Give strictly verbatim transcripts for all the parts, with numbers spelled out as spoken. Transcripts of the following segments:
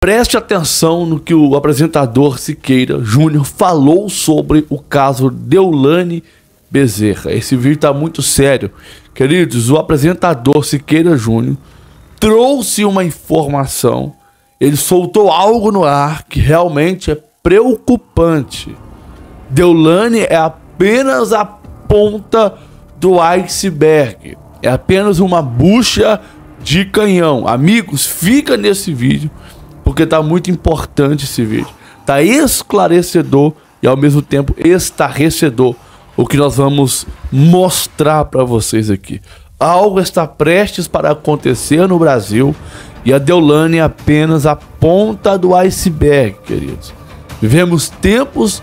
Preste atenção no que o apresentador Siqueira Júnior falou sobre o caso Deolane Bezerra. Esse vídeo está muito sério. Queridos, o apresentador Siqueira Júnior trouxe uma informação, ele soltou algo no ar que realmente é preocupante. Deolane é apenas a ponta do iceberg, é apenas uma bucha de canhão. Amigos, fica nesse vídeo, porque tá muito importante esse vídeo. Tá esclarecedor e ao mesmo tempo estarrecedor o que nós vamos mostrar para vocês aqui. Algo está prestes para acontecer no Brasil e a Deolane é apenas a ponta do iceberg, queridos. Vivemos tempos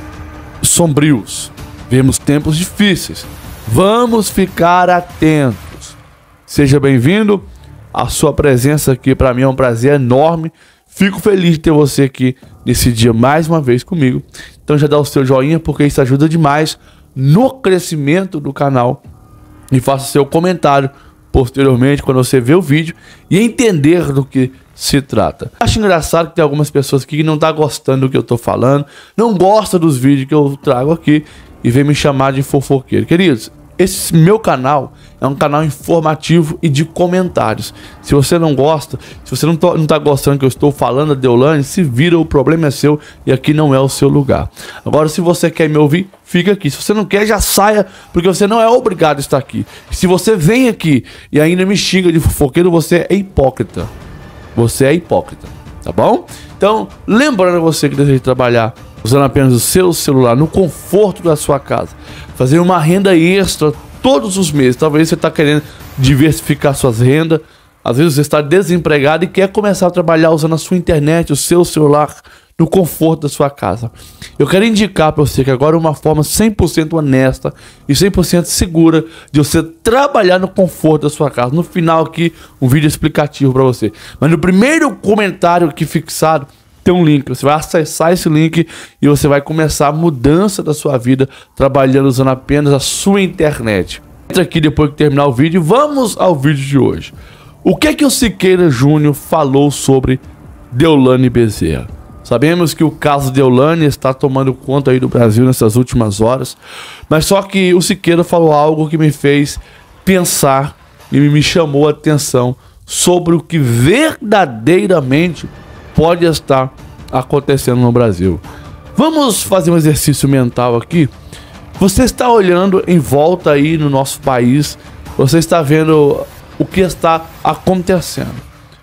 sombrios, vivemos tempos difíceis. Vamos ficar atentos. Seja bem-vindo. A sua presença aqui para mim é um prazer enorme. Fico feliz de ter você aqui nesse dia mais uma vez comigo. Então já dá o seu joinha, porque isso ajuda demais no crescimento do canal. E faça seu comentário posteriormente quando você ver o vídeo e entender do que se trata. Acho engraçado que tem algumas pessoas aqui que não estão gostando do que eu estou falando, não gostam dos vídeos que eu trago aqui e vem me chamar de fofoqueiro. Queridos, esse meu canal é um canal informativo e de comentários. Se você não gosta, se você não, tô, não tá gostando que eu estou falando da Deolane, se vira, o problema é seu e aqui não é o seu lugar. Agora, se você quer me ouvir, fica aqui. Se você não quer, já saia, porque você não é obrigado a estar aqui. Se você vem aqui e ainda me xinga de fofoqueiro, você é hipócrita. Você é hipócrita, tá bom? Então, lembrando a você que deseja trabalhar usando apenas o seu celular no conforto da sua casa, fazer uma renda extra todos os meses. Talvez você está querendo diversificar suas rendas, às vezes você está desempregado e quer começar a trabalhar usando a sua internet, o seu celular, no conforto da sua casa. Eu quero indicar para você que agora é uma forma cem por cento honesta e cem por cento segura de você trabalhar no conforto da sua casa. No final aqui, um vídeo explicativo para você. Mas no primeiro comentário aqui fixado, tem um link. Você vai acessar esse link e você vai começar a mudança da sua vida trabalhando usando apenas a sua internet. Entra aqui depois que terminar o vídeo. Vamos ao vídeo de hoje. O que é que o Siqueira Júnior falou sobre Deolane Bezerra? Sabemos que o caso Deolane está tomando conta aí do Brasil nessas últimas horas, mas só que o Siqueira falou algo que me fez pensar e me chamou a atenção sobre o que verdadeiramente pode estar acontecendo no Brasil. Vamos fazer um exercício mental aqui. Você está olhando em volta aí no nosso país, você está vendo o que está acontecendo.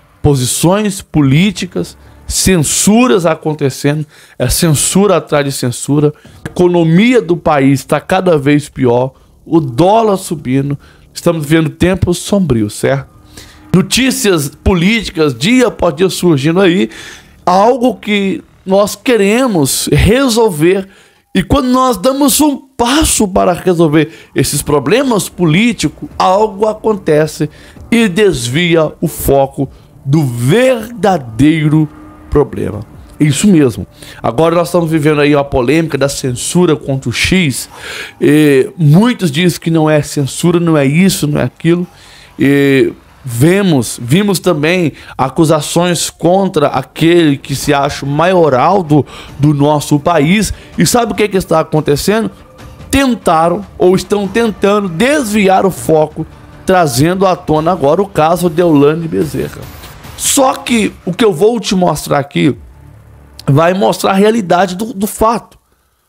Posições políticas, censuras acontecendo, é censura atrás de censura. A economia do país está cada vez pior, o dólar subindo. Estamos vivendo tempos sombrios, certo? Notícias políticas dia após dia surgindo aí, algo que nós queremos resolver, e quando nós damos um passo para resolver esses problemas políticos, algo acontece e desvia o foco do verdadeiro problema. Isso mesmo. Agora nós estamos vivendo aí uma polêmica da censura contra o X. E muitos dizem que não é censura, não é isso, não é aquilo. E Vemos, vimos também acusações contra aquele que se acha o maioral do, do nosso país. E sabe o que, que está acontecendo? Tentaram ou estão tentando desviar o foco, trazendo à tona agora o caso Deolane Bezerra. Só que o que eu vou te mostrar aqui vai mostrar a realidade do, do fato.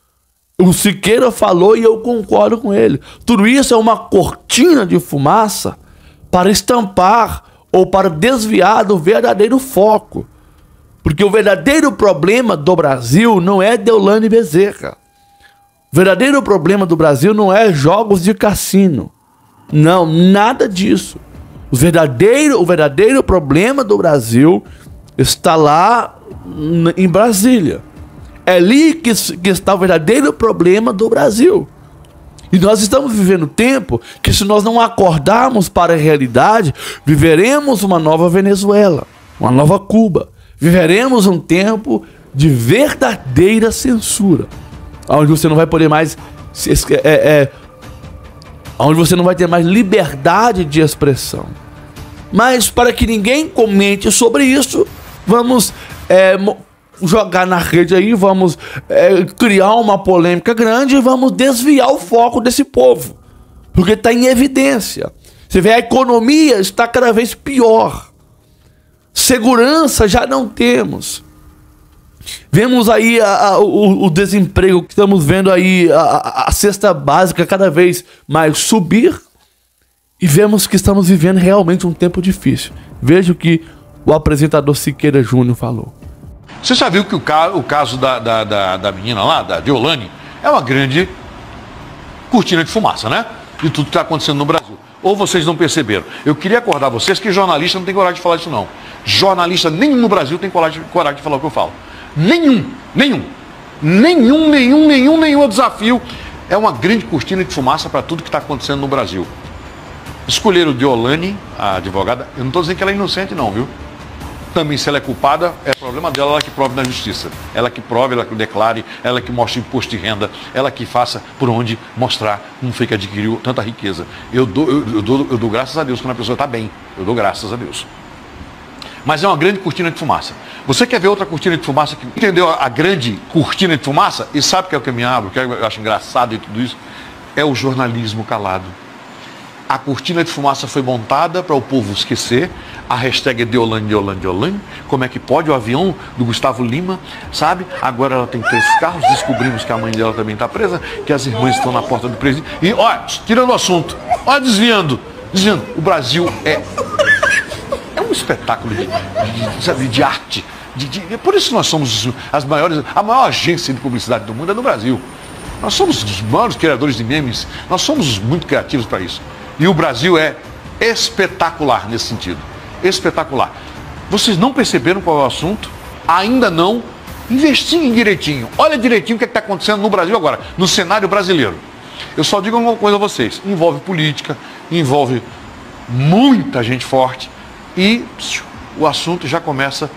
O Siqueira falou e eu concordo com ele. Tudo isso é uma cortina de fumaça para estampar ou para desviar do verdadeiro foco. Porque o verdadeiro problema do Brasil não é Deolane Bezerra. O verdadeiro problema do Brasil não é jogos de cassino. Não, nada disso. O verdadeiro, o verdadeiro problema do Brasil está lá em Brasília. É ali que, que está o verdadeiro problema do Brasil. E nós estamos vivendo tempo que, se nós não acordarmos para a realidade, viveremos uma nova Venezuela, uma nova Cuba. Viveremos um tempo de verdadeira censura, onde você não vai poder mais é, é, onde você não vai ter mais liberdade de expressão. Mas para que ninguém comente sobre isso, vamos é, jogar na rede aí, vamos é, criar uma polêmica grande e vamos desviar o foco desse povo. Porque está em evidência. Você vê, a economia está cada vez pior. Segurança já não temos. Vemos aí a, a, o, o desemprego, que estamos vendo aí a, a, a cesta básica cada vez mais subir. E vemos que estamos vivendo realmente um tempo difícil. Veja o que o apresentador Siqueira Júnior falou. Você já viu que o, ca o caso da, da, da, da menina lá, da Deolane, é uma grande cortina de fumaça, né? De tudo que está acontecendo no Brasil. Ou vocês não perceberam? Eu queria acordar vocês que jornalista não tem coragem de falar isso não. Jornalista nenhum no Brasil tem coragem, coragem de falar o que eu falo. Nenhum, nenhum. Nenhum, nenhum, nenhum, nenhum é desafio. É uma grande cortina de fumaça para tudo que está acontecendo no Brasil. Escolheram Deolane, a advogada. Eu não estou dizendo que ela é inocente não, viu? Também, se ela é culpada, é problema dela, ela que prove na justiça. Ela que prove, ela que declare, ela que mostre imposto de renda, ela que faça por onde mostrar como foi que adquiriu tanta riqueza. Eu dou, eu, eu dou, eu dou graças a Deus quando a pessoa está bem. Eu dou graças a Deus. Mas é uma grande cortina de fumaça. Você quer ver outra cortina de fumaça que entendeu a grande cortina de fumaça? E sabe o que é o que eu me abro, o que eu acho engraçado e tudo isso? É o jornalismo calado. A cortina de fumaça foi montada para o povo esquecer. A hashtag é Deolane, Deolane, Deolane. Como é que pode? O avião do Gustavo Lima, sabe? Agora ela tem três carros. Descobrimos que a mãe dela também está presa, que as irmãs estão na porta do presídio. E, olha, tirando o assunto, olha, desviando. Desviando. O Brasil é, é um espetáculo de, de, sabe, de arte. De, de, por isso nós somos as maiores, a maior agência de publicidade do mundo é no Brasil. Nós somos os maiores criadores de memes. Nós somos muito criativos para isso. E o Brasil é espetacular nesse sentido. Espetacular. Vocês não perceberam qual é o assunto? Ainda não? Investiguem direitinho. Olha direitinho o que está acontecendo no Brasil agora, no cenário brasileiro. Eu só digo uma coisa a vocês. Envolve política, envolve muita gente forte e o assunto já começa.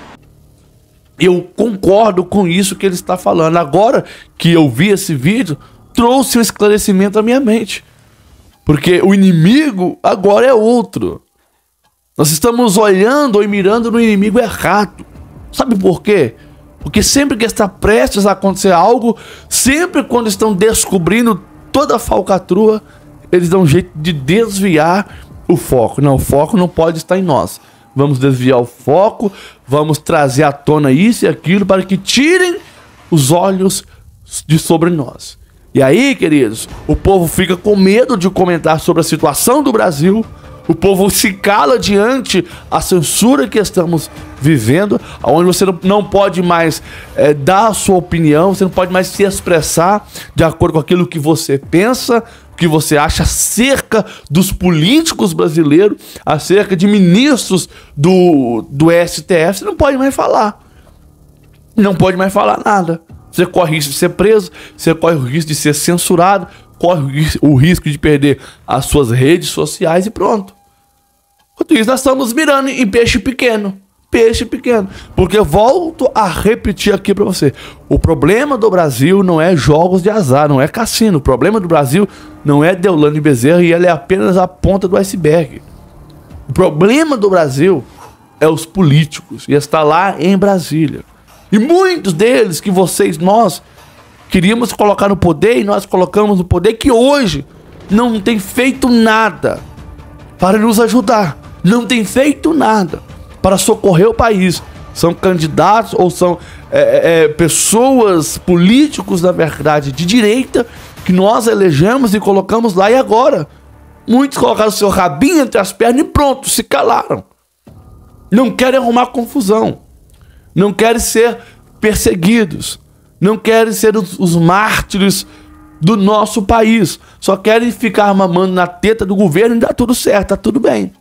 Eu concordo com isso que ele está falando. Agora que eu vi esse vídeo, trouxe um esclarecimento à minha mente. Porque o inimigo agora é outro. Nós estamos olhando e mirando no inimigo errado. Sabe por quê? Porque sempre que está prestes a acontecer algo, sempre quando estão descobrindo toda a falcatrua, eles dão um jeito de desviar o foco. Não, o foco não pode estar em nós. Vamos desviar o foco, vamos trazer à tona isso e aquilo para que tirem os olhos de sobre nós. E aí, queridos, o povo fica com medo de comentar sobre a situação do Brasil. O povo se cala diante a censura que estamos vivendo, onde você não pode mais é, dar a sua opinião, você não pode mais se expressar de acordo com aquilo que você pensa, o que você acha acerca dos políticos brasileiros, acerca de ministros do, do S T F. Você não pode mais falar. Não pode mais falar nada. Você corre o risco de ser preso, você corre o risco de ser censurado, corre o risco de perder as suas redes sociais e pronto. Enquanto isso, nós estamos mirando em peixe pequeno. Peixe pequeno. Porque eu volto a repetir aqui para você. O problema do Brasil não é jogos de azar, não é cassino. O problema do Brasil não é Deolane Bezerra e ela é apenas a ponta do iceberg. O problema do Brasil é os políticos e está lá em Brasília. E muitos deles que vocês, nós, queríamos colocar no poder e nós colocamos no poder, que hoje não tem feito nada para nos ajudar. Não tem feito nada para socorrer o país. São candidatos ou são é, é, pessoas, políticos, na verdade, de direita, que nós elegemos e colocamos lá e agora. Muitos colocaram seu rabinho entre as pernas e pronto, se calaram. Não querem arrumar confusão. Não querem ser perseguidos. Não querem ser os, os mártires do nosso país. Só querem ficar mamando na teta do governo e dá tudo certo, tá tudo bem.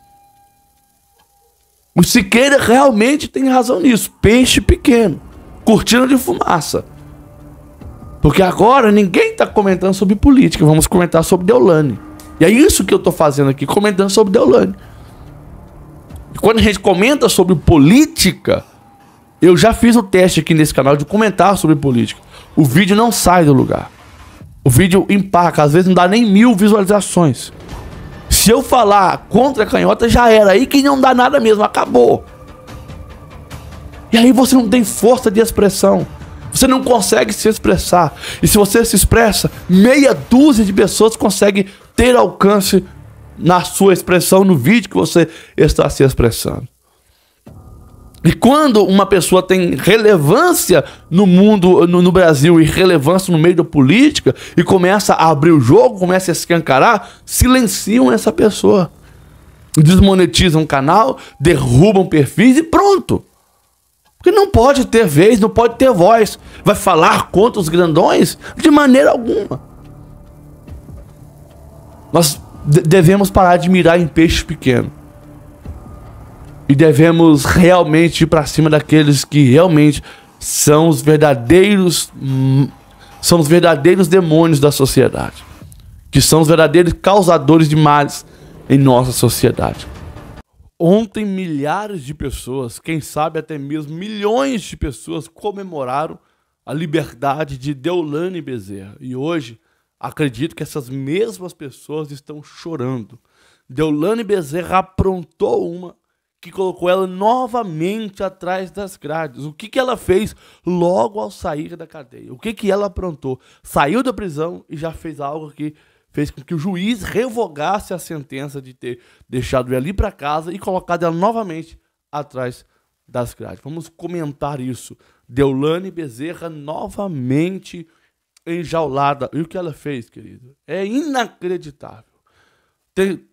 O Siqueira realmente tem razão nisso. Peixe pequeno. Cortina de fumaça. Porque agora ninguém está comentando sobre política. Vamos comentar sobre Deolane. E é isso que eu estou fazendo aqui, comentando sobre Deolane. E quando a gente comenta sobre política, eu já fiz o teste aqui nesse canal de comentar sobre política. O vídeo não sai do lugar. O vídeo empaca, às vezes não dá nem mil visualizações. Se eu falar contra a canhota, já era. Aí que não dá nada mesmo, acabou. E aí você não tem força de expressão. Você não consegue se expressar. E se você se expressa, meia dúzia de pessoas consegue ter alcance na sua expressão, no vídeo que você está se expressando. E quando uma pessoa tem relevância no mundo, no, no Brasil, e relevância no meio da política, e começa a abrir o jogo, começa a escancarar, silenciam essa pessoa. Desmonetizam o canal, derrubam perfis e pronto. Porque não pode ter vez, não pode ter voz. Vai falar contra os grandões? De maneira alguma. Nós devemos parar de mirar em peixe pequeno. E devemos realmente ir para cima daqueles que realmente são os verdadeiros, são os verdadeiros demônios da sociedade. Que são os verdadeiros causadores de males em nossa sociedade. Ontem, milhares de pessoas, quem sabe até mesmo milhões de pessoas, comemoraram a liberdade de Deolane Bezerra. E hoje, acredito que essas mesmas pessoas estão chorando. Deolane Bezerra aprontou uma que colocou ela novamente atrás das grades. O que, que ela fez logo ao sair da cadeia? O que, que ela aprontou? Saiu da prisão e já fez algo que fez com que o juiz revogasse a sentença de ter deixado ela ali para casa e colocado ela novamente atrás das grades. Vamos comentar isso. Deolane Bezerra novamente enjaulada. E o que ela fez, querido? É inacreditável. Tem...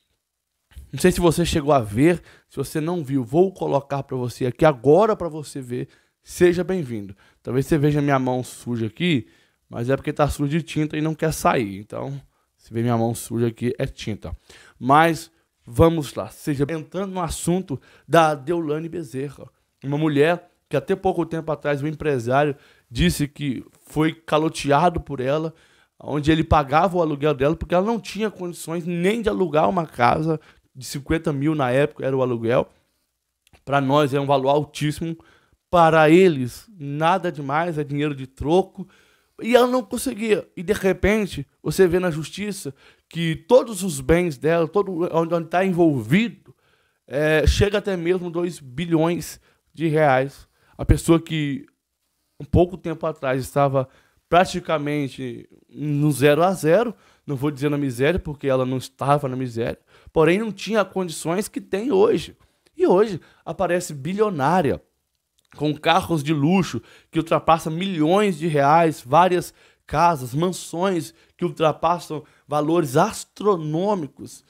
Não sei se você chegou a ver, se você não viu, vou colocar para você aqui agora para você ver. Seja bem-vindo. Talvez você veja minha mão suja aqui, mas é porque tá suja de tinta e não quer sair. Então, se vê minha mão suja aqui, é tinta. Mas vamos lá, seja entrando no assunto da Deolane Bezerra, uma mulher que até pouco tempo atrás o empresário disse que foi caloteado por ela, onde ele pagava o aluguel dela porque ela não tinha condições nem de alugar uma casa de cinquenta mil na época, era o aluguel. Para nós é um valor altíssimo, para eles nada demais, é dinheiro de troco. E ela não conseguia. E de repente, você vê na justiça que todos os bens dela, todo onde está envolvido, é, chega até mesmo dois bilhões de reais. A pessoa que um pouco tempo atrás estava praticamente no zero a zero, não vou dizer na miséria, porque ela não estava na miséria, porém não tinha condições que tem hoje. E hoje aparece bilionária, com carros de luxo que ultrapassam milhões de reais, várias casas, mansões que ultrapassam valores astronômicos.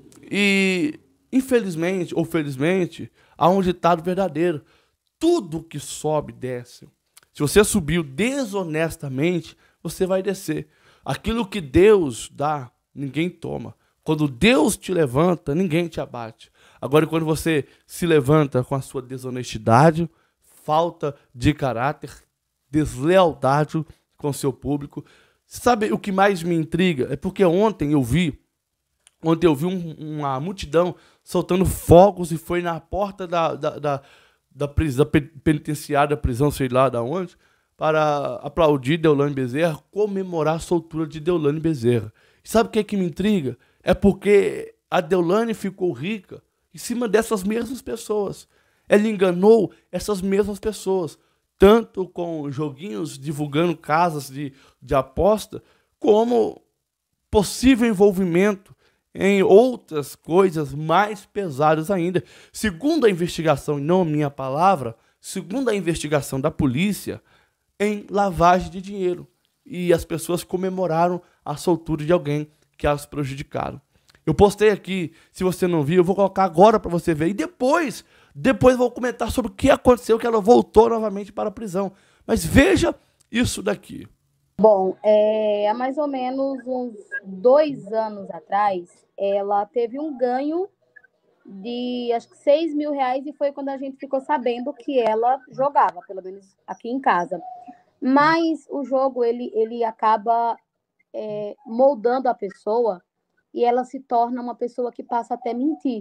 E, infelizmente, ou felizmente, há um ditado verdadeiro: tudo que sobe, desce. Se você subiu desonestamente, você vai descer. Aquilo que Deus dá, ninguém toma. Quando Deus te levanta, ninguém te abate. Agora, quando você se levanta com a sua desonestidade, falta de caráter, deslealdade com seu público. Sabe o que mais me intriga? É porque ontem eu vi, ontem eu vi um, uma multidão soltando fogos e foi na porta da, da, da, da, prisão, da penitenciária, da prisão, sei lá de onde, para aplaudir Deolane Bezerra, comemorar a soltura de Deolane Bezerra. E sabe o que é que me intriga? É porque a Deolane ficou rica em cima dessas mesmas pessoas. Ela enganou essas mesmas pessoas, tanto com joguinhos divulgando casas de, de aposta, como possível envolvimento em outras coisas mais pesadas ainda. Segundo a investigação, e não a minha palavra, segundo a investigação da polícia, em lavagem de dinheiro. E as pessoas comemoraram a soltura de alguém que as prejudicaram. Eu postei aqui, se você não viu, eu vou colocar agora para você ver. E depois, depois eu vou comentar sobre o que aconteceu, que ela voltou novamente para a prisão. Mas veja isso daqui. Bom, é, há mais ou menos uns dois anos atrás, ela teve um ganho de, acho que seis mil reais, e foi quando a gente ficou sabendo que ela jogava, pelo menos aqui em casa. Mas o jogo, ele, ele acaba é, moldando a pessoa, e ela se torna uma pessoa que passa até mentir.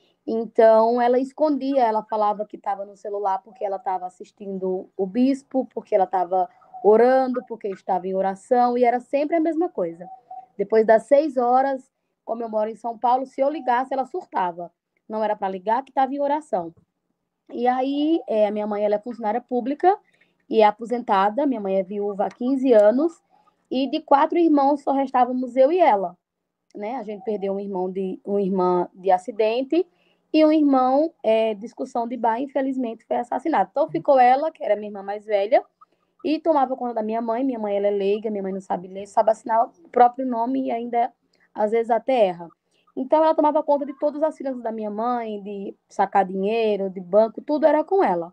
Então, ela escondia, ela falava que estava no celular porque ela estava assistindo o bispo, porque ela estava orando, porque estava em oração, e era sempre a mesma coisa. Depois das seis horas, como eu moro em São Paulo, se eu ligasse, ela surtava. Não era para ligar, que estava em oração. E aí, é, a minha mãe ela é funcionária pública e é aposentada. Minha mãe é viúva há quinze anos. E de quatro irmãos, só restávamos eu e ela, né? A gente perdeu um irmão de uma irmã de acidente e um irmão é, discussão de bar, infelizmente foi assassinado. Então ficou ela, que era minha irmã mais velha, e tomava conta da minha mãe. Minha mãe ela é leiga, minha mãe não sabe ler, sabe assinar o próprio nome e ainda às vezes até erra. Então ela tomava conta de todas as finanças da minha mãe, de sacar dinheiro, de banco, tudo era com ela.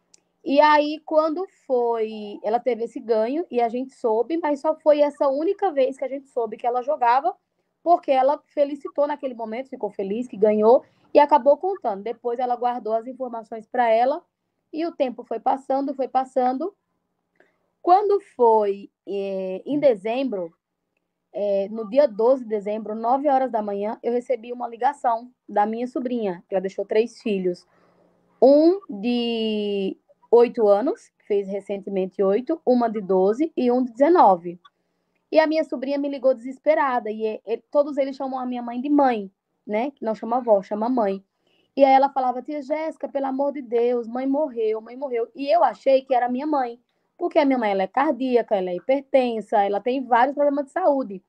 E aí, quando foi, ela teve esse ganho e a gente soube, mas só foi essa única vez que a gente soube que ela jogava, porque ela felicitou naquele momento, ficou feliz que ganhou e acabou contando. Depois ela guardou as informações para ela e o tempo foi passando, foi passando. Quando foi é, em dezembro, é, no dia doze de dezembro, nove horas da manhã, eu recebi uma ligação da minha sobrinha, que ela deixou três filhos. Um de oito anos, fez recentemente oito, uma de doze e um de dezenove. E a minha sobrinha me ligou desesperada, e ele, todos eles chamam a minha mãe de mãe, né? Que não chama avó, chama mãe. E aí ela falava, tia Jéssica, pelo amor de Deus, mãe morreu, mãe morreu. E eu achei que era minha mãe, porque a minha mãe ela é cardíaca, ela é hipertensa, ela tem vários problemas de saúde.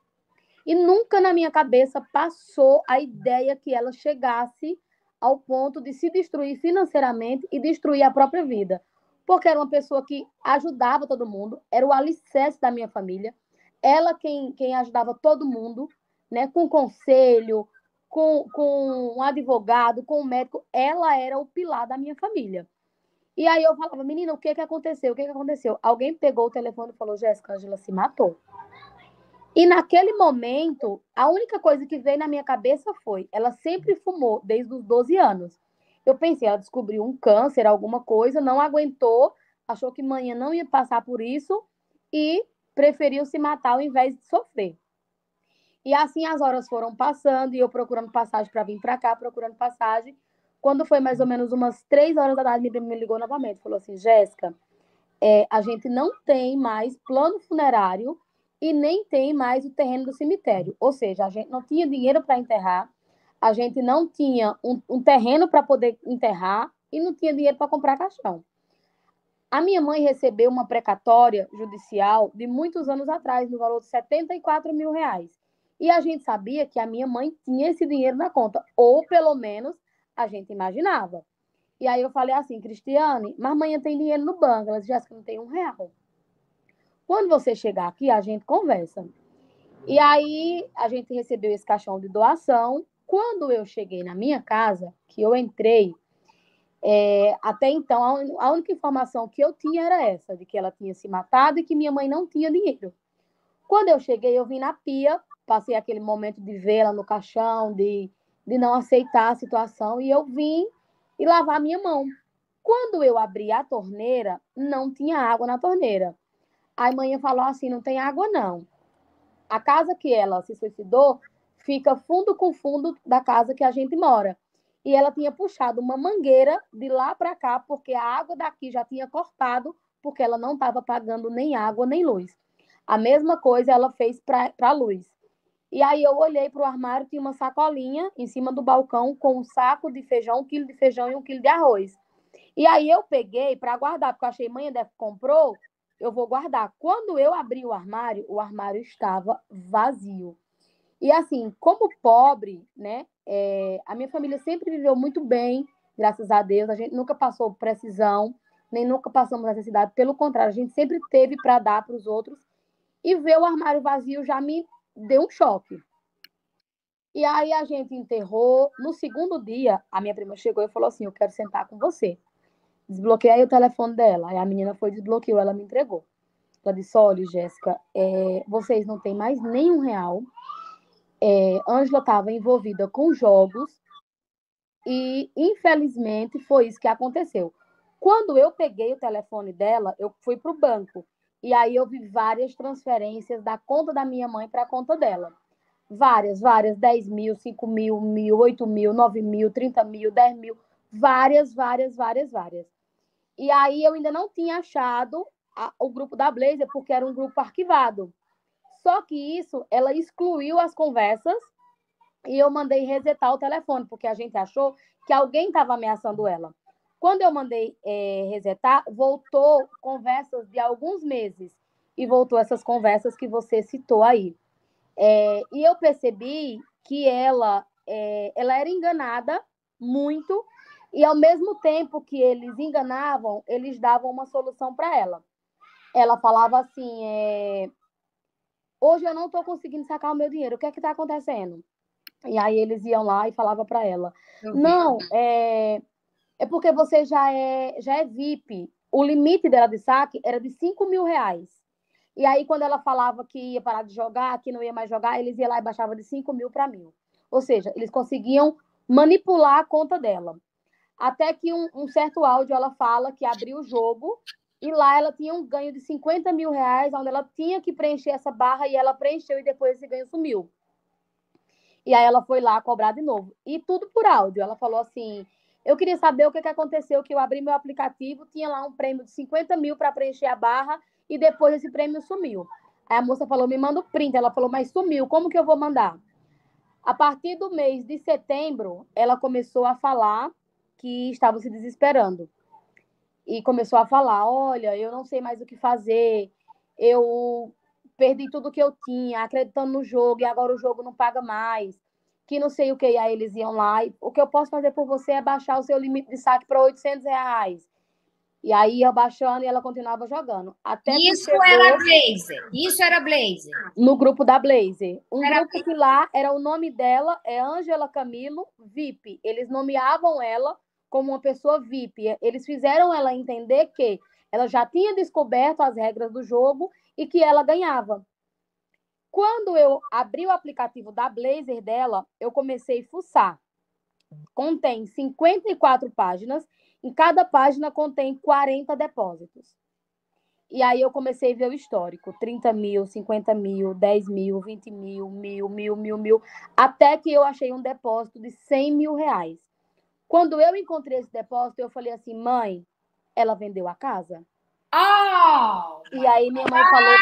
E nunca na minha cabeça passou a ideia que ela chegasse ao ponto de se destruir financeiramente e destruir a própria vida. Porque era uma pessoa que ajudava todo mundo, era o alicerce da minha família, ela quem, quem ajudava todo mundo, né, com conselho, com, com um advogado, com um médico, ela era o pilar da minha família. E aí eu falava, menina, o que que aconteceu? O que que aconteceu? Alguém pegou o telefone e falou, Jéssica, a Ângela se matou. E naquele momento, a única coisa que veio na minha cabeça foi, ela sempre fumou desde os doze anos. Eu pensei, ela descobriu um câncer, alguma coisa, não aguentou, achou que manhã não ia passar por isso e preferiu se matar ao invés de sofrer. E assim as horas foram passando e eu procurando passagem para vir para cá, procurando passagem. Quando foi mais ou menos umas três horas da tarde, me ligou novamente, falou assim, Jéssica, é, a gente não tem mais plano funerário e nem tem mais o terreno do cemitério. Ou seja, a gente não tinha dinheiro para enterrar, a gente não tinha um, um terreno para poder enterrar e não tinha dinheiro para comprar caixão. A minha mãe recebeu uma precatória judicial de muitos anos atrás, no valor de setenta e quatro mil reais. E a gente sabia que a minha mãe tinha esse dinheiro na conta, ou pelo menos a gente imaginava. E aí eu falei assim, Cristiane, mas amanhã tem dinheiro no banco. Ela disse, Jéssica, não tem um real. Quando você chegar aqui, a gente conversa. E aí a gente recebeu esse caixão de doação. Quando eu cheguei na minha casa, que eu entrei, é, até então a única informação que eu tinha era essa, de que ela tinha se matado e que minha mãe não tinha dinheiro. Quando eu cheguei, eu vim na pia, passei aquele momento de vê-la no caixão, de, de não aceitar a situação, e eu vim e lavar minha mão. Quando eu abri a torneira, não tinha água na torneira. A mãe falou assim, não tem água não. A casa que ela se suicidou fica fundo com fundo da casa que a gente mora. E ela tinha puxado uma mangueira de lá para cá, porque a água daqui já tinha cortado, porque ela não estava pagando nem água nem luz. A mesma coisa ela fez para a luz. E aí eu olhei para o armário, tinha uma sacolinha em cima do balcão com um saco de feijão, um quilo de feijão e um quilo de arroz. E aí eu peguei para guardar, porque eu achei, mãe, deve comprou, eu vou guardar. Quando eu abri o armário, o armário estava vazio. E assim, como pobre, né, é, a minha família sempre viveu muito bem, graças a Deus, a gente nunca passou precisão, nem nunca passamos necessidade, pelo contrário, a gente sempre teve para dar para os outros, e ver o armário vazio já me deu um choque. E aí a gente enterrou. No segundo dia, a minha prima chegou e falou assim, eu quero sentar com você. Desbloqueei o telefone dela. Aí a menina foi, desbloqueou, ela me entregou. Ela disse, olha, Jéssica, é, vocês não têm mais nenhum real. É, Ângela estava envolvida com jogos e, infelizmente, foi isso que aconteceu. Quando eu peguei o telefone dela, eu fui para o banco. E aí eu vi várias transferências da conta da minha mãe para a conta dela. Várias, várias, dez mil, cinco mil, mil, oito mil, nove mil, trinta mil, dez mil. Várias, várias, várias, várias. E aí eu ainda não tinha achado a, o grupo da Blazer, porque era um grupo arquivado. Só que isso, ela excluiu as conversas e eu mandei resetar o telefone, porque a gente achou que alguém estava ameaçando ela. Quando eu mandei é, resetar, voltou conversas de alguns meses. E voltou essas conversas que você citou aí. É, e eu percebi que ela, é, ela era enganada muito, e ao mesmo tempo que eles enganavam, eles davam uma solução para ela. Ela falava assim, é, hoje eu não estou conseguindo sacar o meu dinheiro, o que é que está acontecendo? E aí eles iam lá e falavam para ela, não, é, é porque você já é, já é V I P. O limite dela de saque era de cinco mil reais. E aí, quando ela falava que ia parar de jogar, que não ia mais jogar, eles iam lá e baixavam de cinco mil para mil. Ou seja, eles conseguiam manipular a conta dela. Até que um, um certo áudio ela fala que abriu o jogo e lá ela tinha um ganho de cinquenta mil reais, onde ela tinha que preencher essa barra e ela preencheu e depois esse ganho sumiu. E aí ela foi lá cobrar de novo. E tudo por áudio. Ela falou assim, eu queria saber o que, que aconteceu, que eu abri meu aplicativo, tinha lá um prêmio de cinquenta mil para preencher a barra e depois esse prêmio sumiu. Aí a moça falou, me manda o print. Ela falou, mas sumiu, como que eu vou mandar? A partir do mês de setembro, ela começou a falar que estava se desesperando. E começou a falar, olha, eu não sei mais o que fazer, eu perdi tudo que eu tinha, acreditando no jogo, e agora o jogo não paga mais, que não sei o que. E aí eles iam lá, e o que eu posso fazer por você é baixar o seu limite de saque para oitocentos reais. E aí ia baixando e ela continuava jogando. Até Isso chegou... era Blazer. Isso era Blazer. No grupo da Blazer. Um Era grupo que lá era o nome dela, é Ângela Camilo V I P. Eles nomeavam ela como uma pessoa V I P. Eles fizeram ela entender que ela já tinha descoberto as regras do jogo e que ela ganhava. Quando eu abri o aplicativo da Blazer dela, eu comecei a fuçar. Contém cinquenta e quatro páginas. Em cada página contém quarenta depósitos. E aí eu comecei a ver o histórico. trinta mil, cinquenta mil, dez mil, vinte mil, mil, mil, mil, mil. Até que eu achei um depósito de cem mil reais. Quando eu encontrei esse depósito, eu falei assim, mãe, ela vendeu a casa? Oh! E aí minha mãe falou,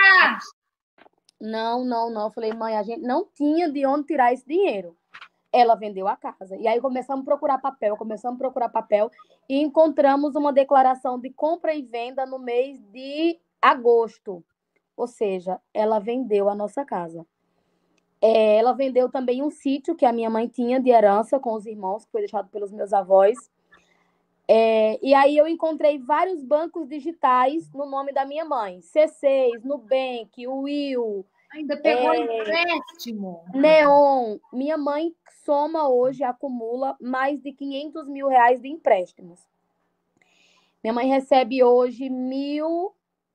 não, não, não. Eu falei, mãe, a gente não tinha de onde tirar esse dinheiro. Ela vendeu a casa. E aí começamos a procurar papel, começamos a procurar papel e encontramos uma declaração de compra e venda no mês de agosto. Ou seja, ela vendeu a nossa casa. É, ela vendeu também um sítio que a minha mãe tinha de herança com os irmãos, que foi deixado pelos meus avós. É, e aí eu encontrei vários bancos digitais no nome da minha mãe. C seis, Nubank, Will... Ainda pegou é, empréstimo. Neon. Minha mãe soma hoje, acumula mais de quinhentos mil reais de empréstimos. Minha mãe recebe hoje mil,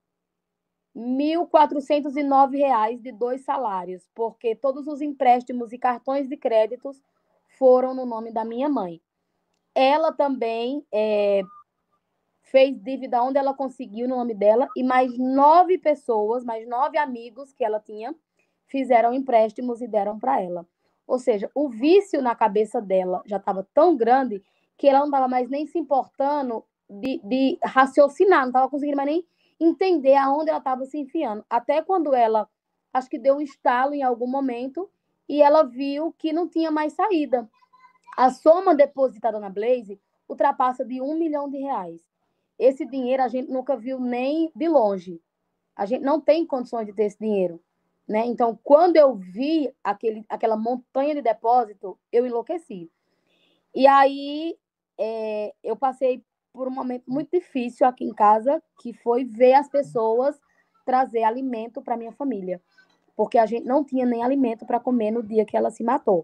mil quatrocentos e nove reais de dois salários, porque todos os empréstimos e cartões de créditos foram no nome da minha mãe. Ela também é, fez dívida onde ela conseguiu no nome dela e mais nove pessoas, mais nove amigos que ela tinha, fizeram empréstimos e deram para ela. Ou seja, o vício na cabeça dela já estava tão grande que ela não estava mais nem se importando de, de raciocinar, não estava conseguindo mais nem entender aonde ela estava se enfiando. Até quando ela, acho que deu um estalo em algum momento e ela viu que não tinha mais saída. A soma depositada na Blaze ultrapassa de um milhão de reais. Esse dinheiro a gente nunca viu nem de longe. A gente não tem condições de ter esse dinheiro. Né? Então, quando eu vi aquele, aquela montanha de depósito, eu enlouqueci. E aí, é, eu passei por um momento muito difícil aqui em casa, que foi ver as pessoas trazer alimento para minha família. Porque a gente não tinha nem alimento para comer no dia que ela se matou.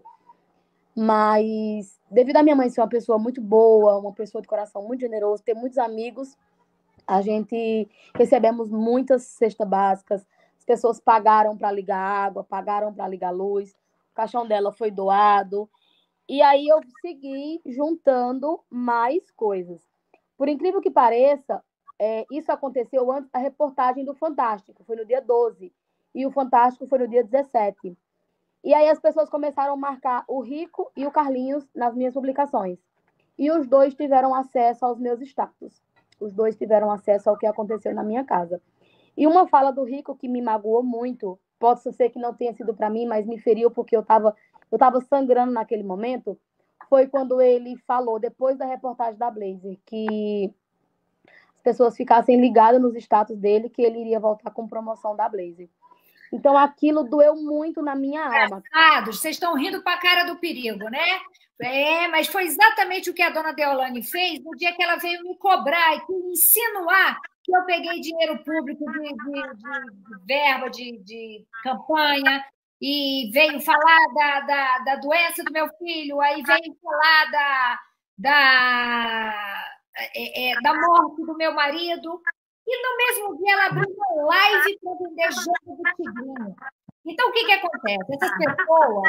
Mas, devido a minha mãe ser uma pessoa muito boa, uma pessoa de coração muito generoso, ter muitos amigos, a gente recebemos muitas cestas básicas. Pessoas pagaram para ligar água, pagaram para ligar luz, o caixão dela foi doado. E aí eu segui juntando mais coisas. Por incrível que pareça, é, isso aconteceu antes da reportagem do Fantástico, foi no dia doze, e o Fantástico foi no dia dezessete. E aí as pessoas começaram a marcar o Rico e o Carlinhos nas minhas publicações. E os dois tiveram acesso aos meus status. Os dois tiveram acesso ao que aconteceu na minha casa. E uma fala do Rico que me magoou muito, pode ser que não tenha sido para mim, mas me feriu porque eu estava eu tava sangrando naquele momento, foi quando ele falou, depois da reportagem da Blazer, que as pessoas ficassem ligadas nos status dele, que ele iria voltar com promoção da Blazer. Então, aquilo doeu muito na minha alma. Engraçados, vocês estão rindo para a cara do perigo, né? É, mas foi exatamente o que a dona Deolane fez no dia que ela veio me cobrar e me insinuar que eu peguei dinheiro público de, de, de, de verba, de, de campanha, e veio falar da, da, da doença do meu filho, aí veio falar da, da, é, é, da morte do meu marido, e no mesmo dia ela abriu uma live para vender jogo do Tigrinho. Então, o que, que acontece? Essas pessoas,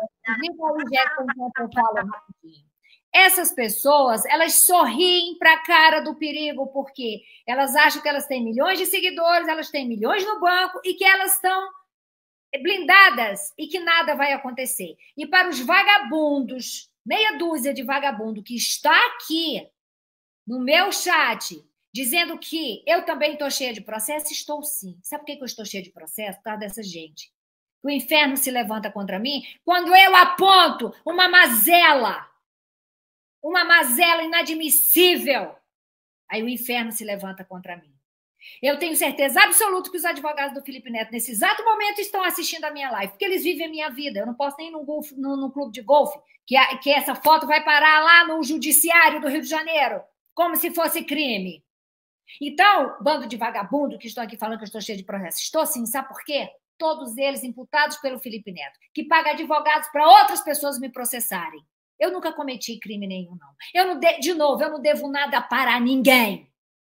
é, eu falo rapidinho, essas pessoas, elas sorriem para a cara do perigo, porque elas acham que elas têm milhões de seguidores, elas têm milhões no banco e que elas estão blindadas e que nada vai acontecer. E para os vagabundos, meia dúzia de vagabundo que está aqui no meu chat, dizendo que eu também estou cheia de processo, estou sim. Sabe por que eu estou cheia de processo? Por causa dessa gente. O inferno se levanta contra mim quando eu aponto uma mazela, uma mazela inadmissível. Aí o inferno se levanta contra mim. Eu tenho certeza absoluta que os advogados do Felipe Neto, nesse exato momento, estão assistindo a minha live, porque eles vivem a minha vida. Eu não posso nem ir no, golfe, no, no clube de golfe, que, a, que essa foto vai parar lá no judiciário do Rio de Janeiro, como se fosse crime. Então, bando de vagabundo que estão aqui falando que eu estou cheio de processo. Estou sim, sabe por quê? Todos eles imputados pelo Felipe Neto, que paga advogados para outras pessoas me processarem. Eu nunca cometi crime nenhum, não. Eu não de... De novo, eu não devo nada para ninguém.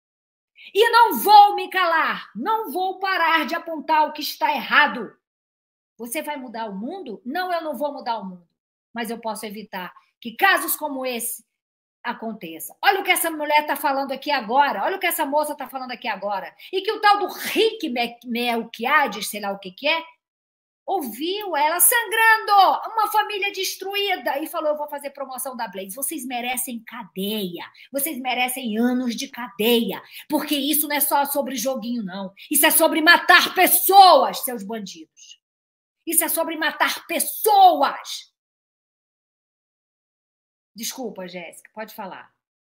E não vou me calar, não vou parar de apontar o que está errado. Você vai mudar o mundo? Não, eu não vou mudar o mundo. Mas eu posso evitar que casos como esse aconteçam. Olha o que essa mulher está falando aqui agora, olha o que essa moça está falando aqui agora. E que o tal do Rick Melquiades, sei lá o que que é, ouviu ela sangrando, uma família destruída, e falou, eu vou fazer promoção da Blaze. Vocês merecem cadeia, vocês merecem anos de cadeia, porque isso não é só sobre joguinho, não. Isso é sobre matar pessoas, seus bandidos. Isso é sobre matar pessoas. Desculpa, Jéssica, pode falar.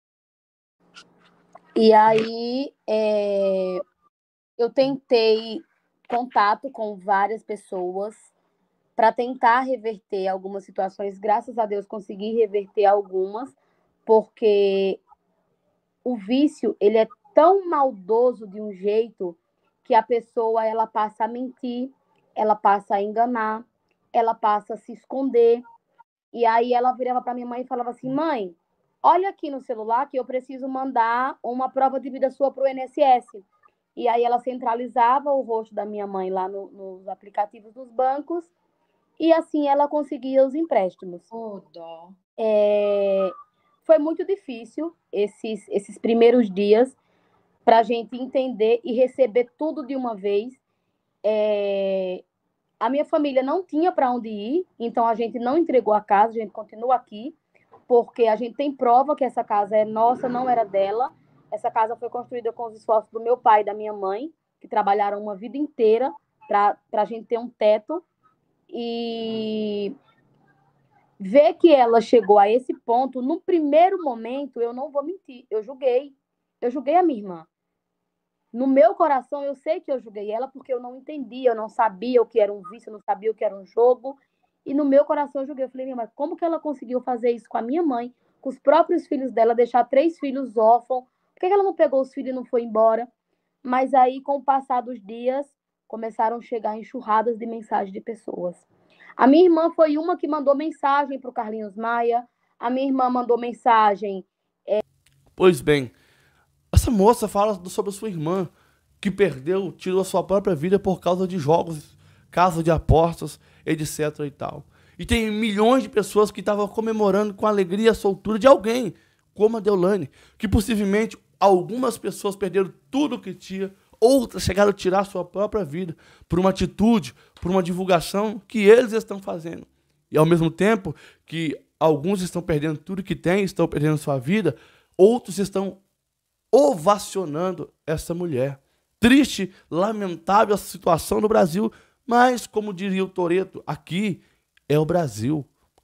E aí, é... eu tentei contato com várias pessoas para tentar reverter algumas situações. Graças a Deus consegui reverter algumas, porque o vício, ele é tão maldoso de um jeito que a pessoa ela passa a mentir, ela passa a enganar, ela passa a se esconder. E aí ela virava para minha mãe e falava assim, mãe, olha aqui no celular que eu preciso mandar uma prova de vida sua para o I N S S. E aí ela centralizava o rosto da minha mãe lá no, nos aplicativos dos bancos e assim ela conseguia os empréstimos. Oh, dó. É, foi muito difícil esses, esses primeiros dias para a gente entender e receber tudo de uma vez. É, a minha família não tinha para onde ir, então a gente não entregou a casa, a gente continua aqui, porque a gente tem prova que essa casa é nossa, não era dela. Essa casa foi construída com os esforços do meu pai e da minha mãe, que trabalharam uma vida inteira para a gente ter um teto. E ver que ela chegou a esse ponto, no primeiro momento, eu não vou mentir, eu julguei. Eu julguei a minha irmã. No meu coração, eu sei que eu julguei ela porque eu não entendia, eu não sabia o que era um vício, eu não sabia o que era um jogo. E no meu coração eu julguei. Eu falei, mas como que ela conseguiu fazer isso com a minha mãe, com os próprios filhos dela, deixar três filhos órfãos? Por que ela não pegou os filhos e não foi embora? Mas aí, com o passar dos dias, começaram a chegar enxurradas de mensagens de pessoas. A minha irmã foi uma que mandou mensagem para o Carlinhos Maia. A minha irmã mandou mensagem... É... Pois bem, essa moça fala sobre a sua irmã, que perdeu, tirou a sua própria vida por causa de jogos, casa de apostas, etc e tal. E tem milhões de pessoas que estavam comemorando com alegria a soltura de alguém, como a Deolane, que possivelmente algumas pessoas perderam tudo o que tinha, outras chegaram a tirar a sua própria vida por uma atitude, por uma divulgação que eles estão fazendo. E ao mesmo tempo que alguns estão perdendo tudo que têm, estão perdendo sua vida, outros estão ovacionando essa mulher. Triste, lamentável a situação do Brasil, mas, como diria o Toretto, aqui é o Brasil.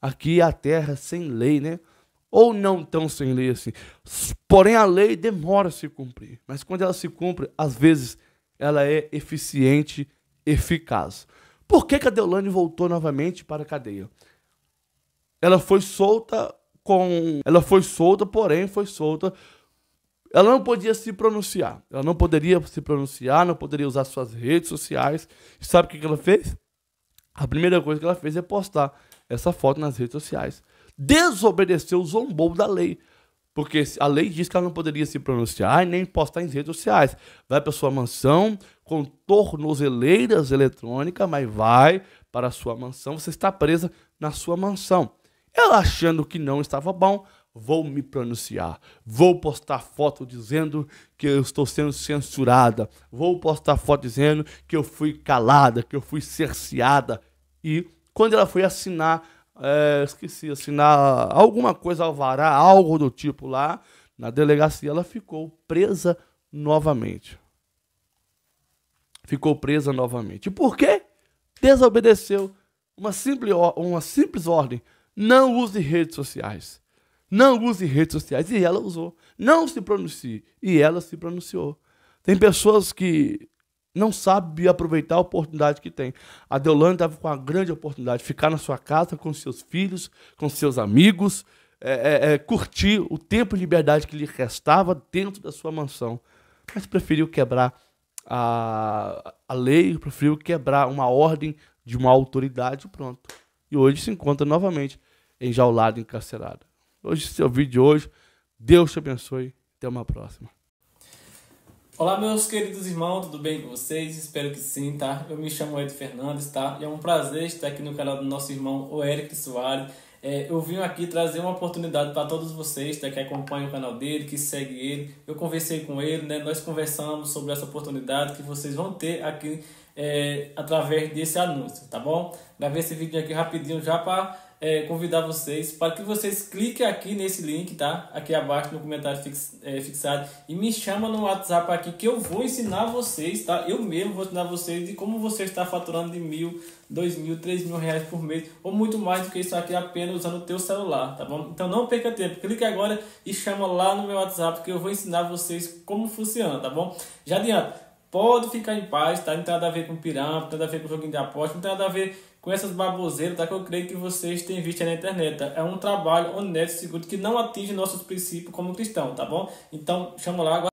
aqui é a terra sem lei, né? Ou não tão sem lei assim. Porém, a lei demora a se cumprir. Mas quando ela se cumpre, às vezes, ela é eficiente, eficaz. Por que que a Deolane voltou novamente para a cadeia? Ela foi solta com... Ela foi solta, porém, foi solta... Ela não podia se pronunciar. Ela não poderia se pronunciar, não poderia usar suas redes sociais. E sabe o que que ela fez? A primeira coisa que ela fez é postar essa foto nas redes sociais. Desobedeceu, zombou da lei. Porque a lei diz que ela não poderia se pronunciar e nem postar em redes sociais. Vai para sua mansão com tornozeleiras eletrônicas, mas vai para a sua mansão. Você está presa na sua mansão. Ela achando que não estava bom, vou me pronunciar. Vou postar foto dizendo que eu estou sendo censurada. Vou postar foto dizendo que eu fui calada, que eu fui cerceada. E quando ela foi assinar, é, esqueci, assinar alguma coisa, alvará, algo do tipo lá, na delegacia, ela ficou presa novamente. Ficou presa novamente. E por quê? Desobedeceu uma simples, uma simples ordem. Não use redes sociais. Não use redes sociais. E ela usou. Não se pronuncie. E ela se pronunciou. Tem pessoas que não sabem aproveitar a oportunidade que tem. A Deolane estava com a grande oportunidade de ficar na sua casa com seus filhos, com seus amigos, é, é, é, curtir o tempo de liberdade que lhe restava dentro da sua mansão. Mas preferiu quebrar a, a lei, preferiu quebrar uma ordem de uma autoridade e pronto. E hoje se encontra novamente enjaulada, encarcerada. Hoje, esse é o vídeo de hoje. Deus te abençoe. Até uma próxima. Olá, meus queridos irmãos, tudo bem com vocês? Espero que sim, tá? Eu me chamo Ed Fernandes, tá? E é um prazer estar aqui no canal do nosso irmão, o Eric Soares. É, eu vim aqui trazer uma oportunidade para todos vocês, tá? Que acompanham o canal dele, que segue ele. Eu conversei com ele, né? Nós conversamos sobre essa oportunidade que vocês vão ter aqui é, através desse anúncio, tá bom? Gravei esse vídeo aqui rapidinho já para é, convidar vocês para que vocês cliquem aqui nesse link, tá? Aqui abaixo no comentário fix, é, fixado e me chama no WhatsApp aqui que eu vou ensinar vocês, tá? Eu mesmo vou ensinar vocês de como você está faturando de mil, dois mil, três mil reais por mês ou muito mais do que isso aqui apenas usando o teu celular, tá bom? Então não perca tempo, clique agora e chama lá no meu WhatsApp que eu vou ensinar vocês como funciona, tá bom? Já adianto, pode ficar em paz, tá? Não tem nada a ver com pirâmide, não tem nada a ver com joguinho de aposta, não tem nada a ver com essas baboseiras, tá? Que eu creio que vocês têm visto aí na internet, tá? É um trabalho honesto e seguro que não atinge nossos princípios como cristão, tá bom? Então, chama lá agora.